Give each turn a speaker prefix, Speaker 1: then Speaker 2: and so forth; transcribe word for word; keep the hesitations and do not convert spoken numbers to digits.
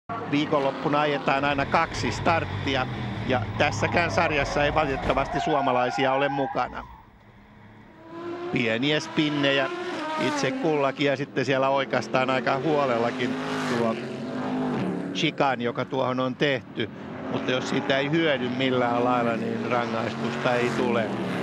Speaker 1: Viikonloppuna ajetaan aina kaksi starttia ja tässäkään sarjassa ei valitettavasti suomalaisia ole mukana. Pieniä spinnejä itse kullakin ja sitten siellä oikeastaan aika huolellakin tuo chikan, joka tuohon on tehty. Mutta jos siitä ei hyödy millään lailla, niin rangaistusta ei tule.